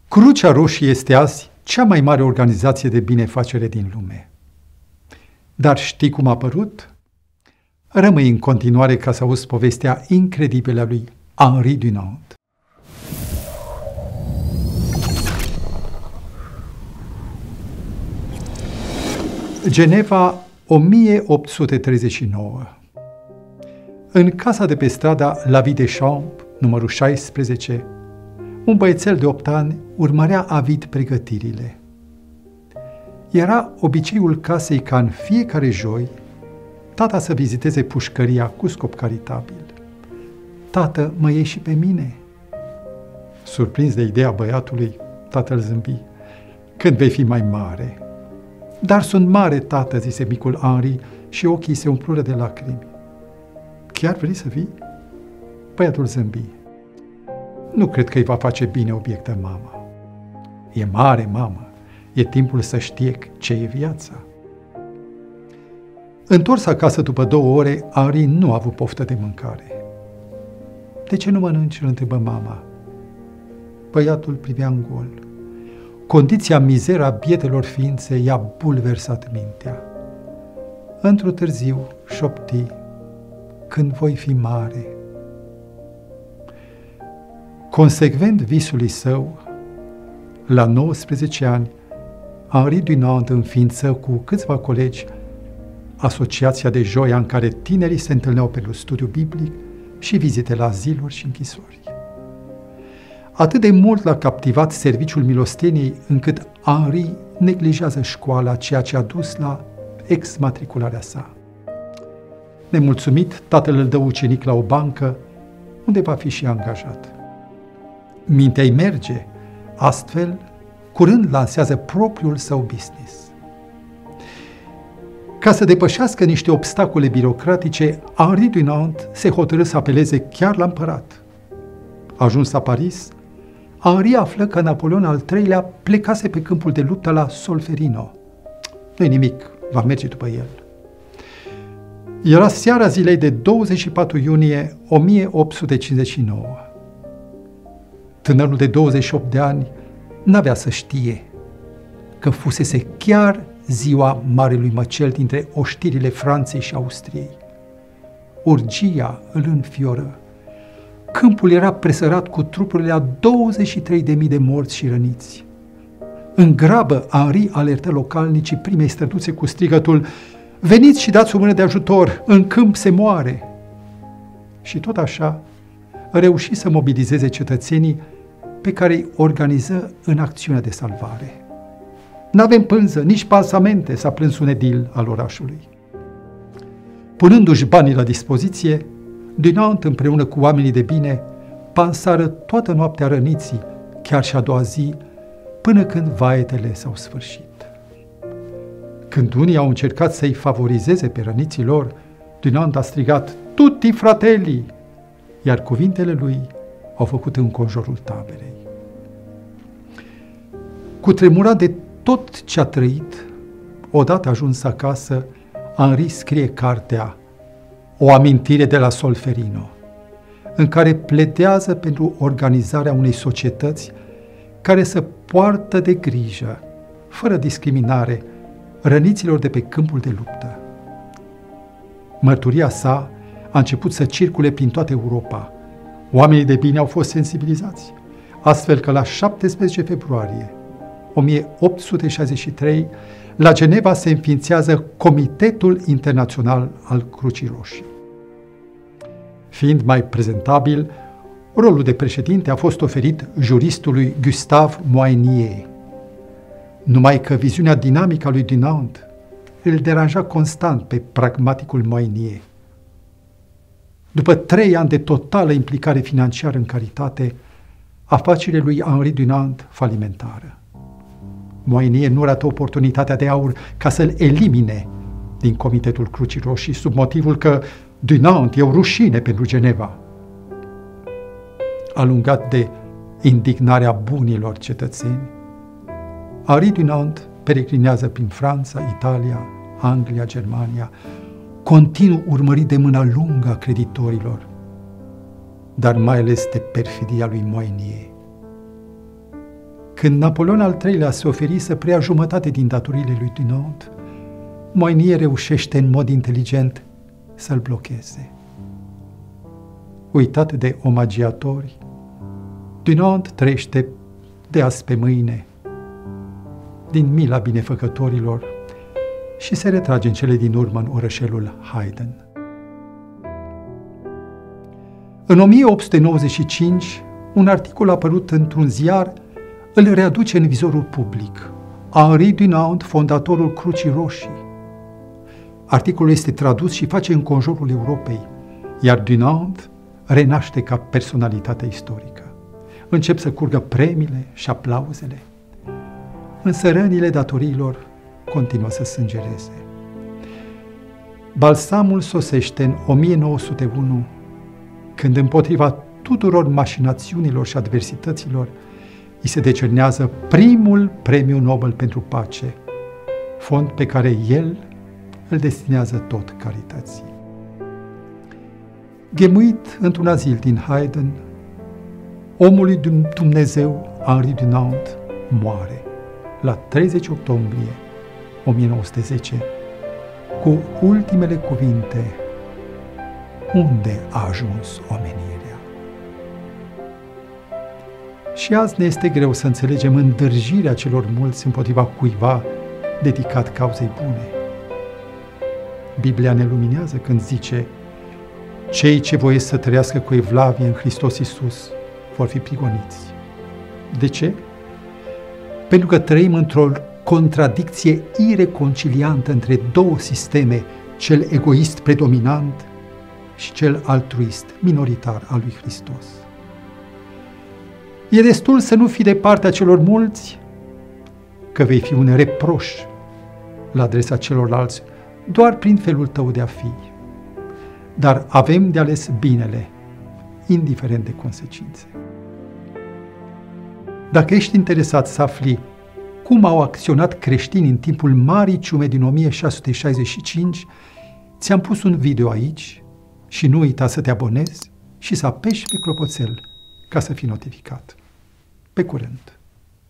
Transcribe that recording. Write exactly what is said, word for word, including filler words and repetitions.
Crucea Roșie este azi cea mai mare organizație de binefacere din lume. Dar știi cum a apărut? Rămâi în continuare ca să auzi povestea incredibilă a lui Henri Dunant. Geneva, o mie opt sute treizeci și nouă. În casa de pe strada La Vie des Champs, numărul șaisprezece, un băiețel de opt ani urmărea avid pregătirile. Era obiceiul casei ca în fiecare joi tata să viziteze pușcăria cu scop caritabil. Tată, mă iei și pe mine? Surprins de ideea băiatului, tatăl zâmbi. Când vei fi mai mare? Dar sunt mare, tată, zise micul Henri și ochii se umplură de lacrimi. Chiar vrei să vii? Băiatul zâmbi. Nu cred că îi va face bine, obiectă mama. E mare, mamă. E timpul să știe ce e viața. Întors acasă după două ore, Henri nu a avut poftă de mâncare. De ce nu mănânci? Îl întrebă mama. Băiatul privea în gol. Condiția mizeră a bietelor ființe i-a bulversat mintea. Într-o târziu șopti, când voi fi mare. Consecvent visului său, la nouăsprezece ani, Henri Dunant înființă cu câțiva colegi asociația de joia în care tinerii se întâlneau pentru studiu biblic și vizite la aziluri și închisori. Atât de mult l-a captivat serviciul milosteniei, încât Henri neglijează școala, ceea ce a dus la exmatricularea sa. Nemulțumit, tatăl îl dă ucenic la o bancă, unde va fi și angajat. Mintea-i merge, astfel, curând lansează propriul său business. Ca să depășească niște obstacole birocratice, Henri Dunant se hotărâ să apeleze chiar la împărat. Ajuns la Paris, Henri află că Napoleon al treilea plecase pe câmpul de luptă la Solferino. Nu-i nimic, va merge după el. Era seara zilei de douăzeci și patru iunie o mie opt sute cincizeci și nouă. Tânărul de douăzeci și opt de ani n-avea să știe că fusese chiar ziua Marelui Măcel dintre oștirile Franței și Austriei. Urgia îl înfioră. Câmpul era presărat cu trupurile a douăzeci și trei de mii de morți și răniți. În grabă, Henri alertă localnicii primei străduțe cu strigătul: "Veniți și dați o mână de ajutor, în câmp se moare!" Și tot așa reuși să mobilizeze cetățenii pe care îi organiză în acțiunea de salvare. "N-avem pânză, nici pansamente," s-a plâns un edil al orașului. Punându-și banii la dispoziție, Dunant împreună cu oamenii de bine pansară toată noaptea răniții, chiar și a doua zi, până când vaetele s-au sfârșit. Când unii au încercat să-i favorizeze pe răniții lor, Dunant a strigat: "Tutti fratelli!" Iar cuvintele lui au făcut înconjurul taberei. Cutremurat de tot ce a trăit, odată ajuns acasă, Henri scrie cartea O amintire de la Solferino, în care pledează pentru organizarea unei societăți care să poartă de grijă, fără discriminare, răniților de pe câmpul de luptă. Mărturia sa a început să circule prin toată Europa. Oamenii de bine au fost sensibilizați, astfel că la șaptesprezece februarie o mie opt sute șaizeci și trei, la Geneva se înființează Comitetul Internațional al Crucii Roșii. Fiind mai prezentabil, rolul de președinte a fost oferit juristului Gustave Moynier. Numai că viziunea dinamică a lui Dunant îl deranja constant pe pragmaticul Moynier. După trei ani de totală implicare financiară în caritate, afacerile lui Henri Dunant falimentară. Moynier nu rată oportunitatea de aur ca să-l elimine din Comitetul Crucii Roșii sub motivul că Dunant e o rușine pentru Geneva. Alungat de indignarea bunilor cetățeni, Henri Dunant peregrinează prin Franța, Italia, Anglia, Germania, continuu urmărit de mâna lungă a creditorilor, dar mai ales de perfidia lui Moynier. Când Napoleon al treilea se oferi să preia jumătate din datoriile lui Dunant, Moynier reușește în mod inteligent să-l blocheze. Uitat de omagiatori, Dunant trăiește de azi pe mâine, din mila binefăcătorilor, și se retrage în cele din urmă în orășelul Haydn. În o mie opt sute nouăzeci și cinci, un articol apărut într-un ziar îl readuce în vizorul public. Henri Dunant, fondatorul Crucii Roșii. Articolul este tradus și face înconjurul Europei, iar Dunant renaște ca personalitate istorică. Încep să curgă premiile și aplauzele, însă rănile datoriilor continuă să sângereze. Balsamul sosește în o mie nouă sute unu, când împotriva tuturor mașinațiunilor și adversităților îi se decernează primul premiu Nobel pentru pace, fond pe care el îl destinează tot carității. Ghemuit într-un azil din Haydn, omul lui Dumnezeu, Henri Dunant, moare la treizeci octombrie o mie nouă sute zece cu ultimele cuvinte: unde a ajuns omenirea? Și azi ne este greu să înțelegem îndârjirea celor mulți împotriva cuiva dedicat cauzei bune. Biblia ne luminează când zice: cei ce voiesc să trăiască cu evlavie în Hristos Iisus vor fi prigoniți. De ce? Pentru că trăim într-o contradicție ireconciliantă între două sisteme, cel egoist predominant și cel altruist minoritar al lui Hristos. E destul să nu fii de partea celor mulți, că vei fi un reproș la adresa celorlalți doar prin felul tău de a fi. Dar avem de ales binele, indiferent de consecințe. Dacă ești interesat să afli cum au acționat creștinii în timpul Marii Ciume din o mie șase sute șaizeci și cinci, ți-am pus un video aici și nu uita să te abonezi și să apeși pe clopoțel ca să fii notificat. Pe curând!